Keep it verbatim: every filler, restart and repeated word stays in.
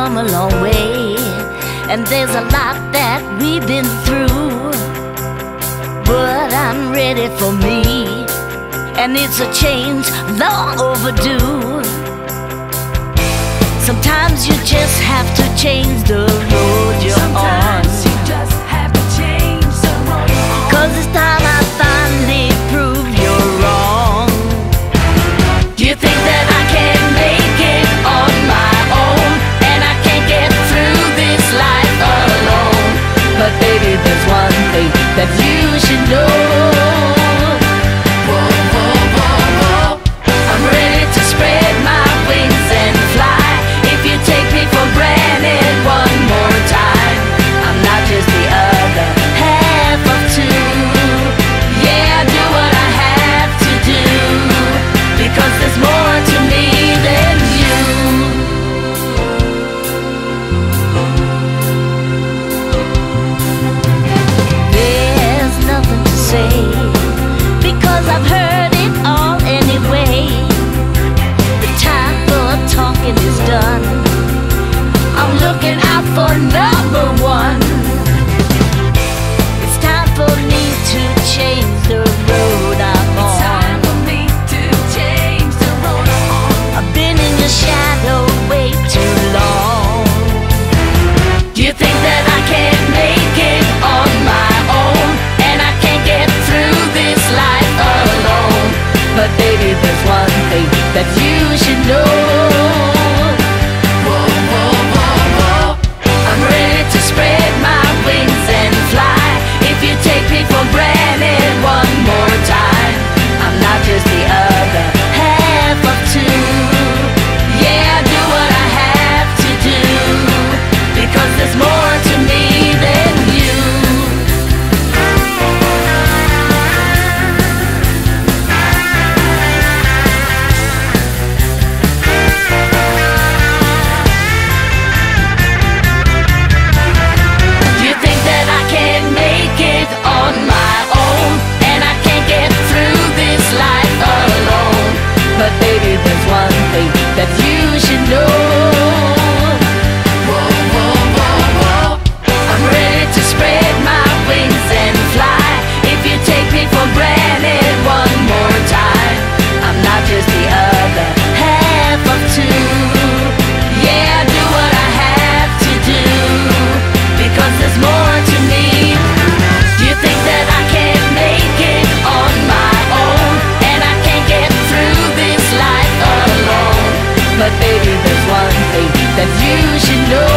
come a long way, and there's a lot that we've been through, but I'm ready for me, and it's a change long overdue. Sometimes you just have to change the road you're Sometimes on. you just have to change the road you're on. 'Cause it's time I finally prove you're wrong. Do you think that I can make it on my own, and I can't get through this life alone? But baby, there's one thing that you should know. Whoa, whoa, whoa, whoa. I'm ready to spread my wings and fly. If you take me for granted one more time, I'm not just the other half of two. Yeah, I do what I have to do, because there's more to me than you. There's nothing to say, because I've heard it all anyway. The time for talking is done. I'm looking out for number one. It's time for me to change the road I'm on. It's time for me to change the road I'm on. I've been in your shadow way too long. Do you think that I can make it on my own, and I can't get through this life alone? But baby, there's one thing that you should know. Whoa, whoa, whoa, whoa. I'm ready to spread my wings and fly. If you take me for granted one more time, I'm not just the other half of two. Yeah, I do what I have to do, because there's more to me than you. Do you think that I can make it on my own, and I can't get through this life alone? But baby, there's one thing that you should know. Whoa, whoa, whoa, whoa. I'm ready to spread my wings and fly. If you take me for granted one more time, I'm not just the other half of two. Yeah, I do what I have to do, because there's more to me. Do you think that I can make it on my own, and I can't get through this life alone? But baby, there's one thing that you should know.